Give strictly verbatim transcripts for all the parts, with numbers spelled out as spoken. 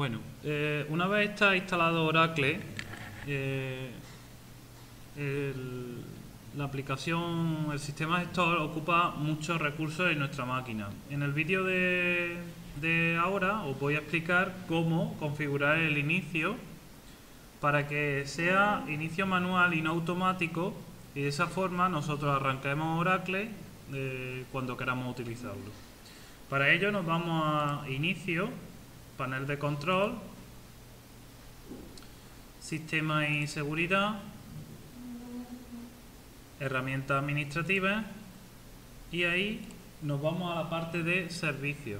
Bueno, eh, una vez está instalado Oracle, eh, el, la aplicación, el sistema gestor ocupa muchos recursos en nuestra máquina. En el vídeo de, de ahora os voy a explicar cómo configurar el inicio para que sea inicio manual y no automático, y de esa forma nosotros arranquemos Oracle eh, cuando queramos utilizarlo. Para ello nos vamos a inicio, panel de control, sistema y seguridad, herramientas administrativas, y ahí nos vamos a la parte de servicios.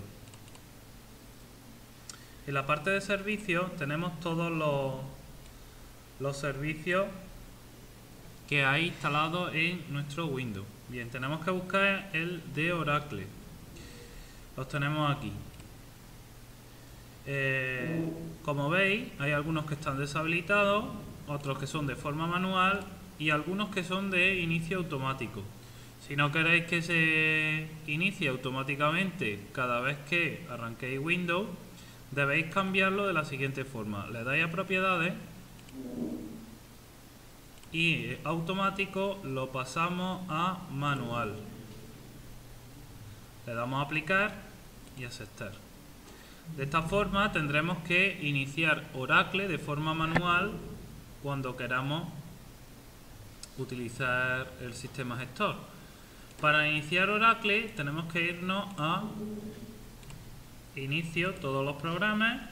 En la parte de servicios tenemos todos los, los servicios que hay instalados en nuestro Windows. Bien, tenemos que buscar el de Oracle. Los tenemos aquí. Eh, como veis, hay algunos que están deshabilitados, otros que son de forma manual y algunos que son de inicio automático. Si no queréis que se inicie automáticamente cada vez que arranquéis Windows, debéis cambiarlo de la siguiente forma. Le dais a propiedades y automático lo pasamos a manual. Le damos a aplicar y aceptar. De esta forma tendremos que iniciar Oracle de forma manual cuando queramos utilizar el sistema gestor. Para iniciar Oracle tenemos que irnos a inicio, todos los programas,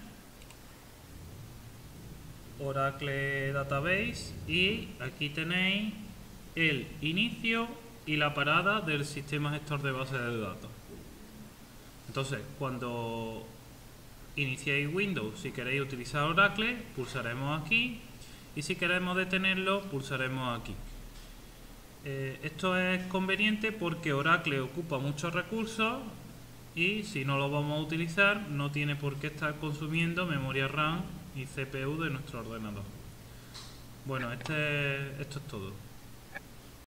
Oracle Database, y aquí tenéis el inicio y la parada del sistema gestor de base de datos. Entonces, cuando iniciéis Windows, si queréis utilizar Oracle, pulsaremos aquí, y si queremos detenerlo, pulsaremos aquí. Eh, esto es conveniente porque Oracle ocupa muchos recursos y si no lo vamos a utilizar, no tiene por qué estar consumiendo memoria RAM y C P U de nuestro ordenador. Bueno, este, esto es todo.